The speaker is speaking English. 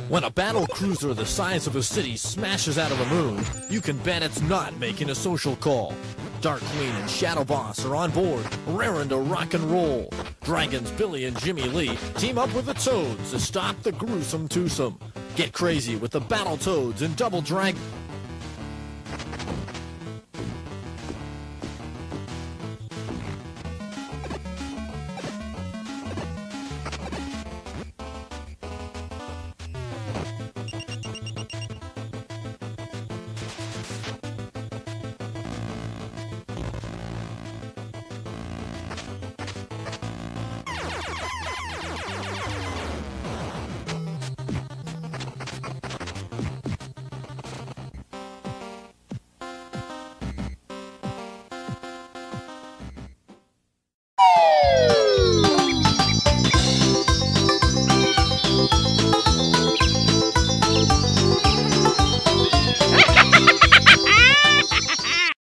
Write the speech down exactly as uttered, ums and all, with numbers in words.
When a battle cruiser the size of a city smashes out of the moon, you can bet it's not making a social call. Dark Queen and Shadow Boss are on board, raring to rock and roll. Dragons Billy and Jimmy Lee team up with the Toads to stop the gruesome twosome. Get crazy with the Battletoads and Double Dragon.